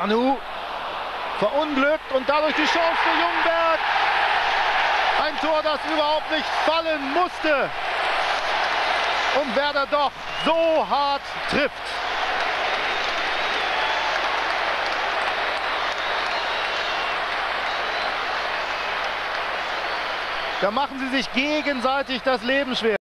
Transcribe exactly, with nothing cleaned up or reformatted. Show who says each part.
Speaker 1: Sanu verunglückt und dadurch die Chance für Ljungberg. Ein Tor, das überhaupt nicht fallen musste. Und Werder doch so hart trifft. Da machen sie sich gegenseitig das Leben schwer.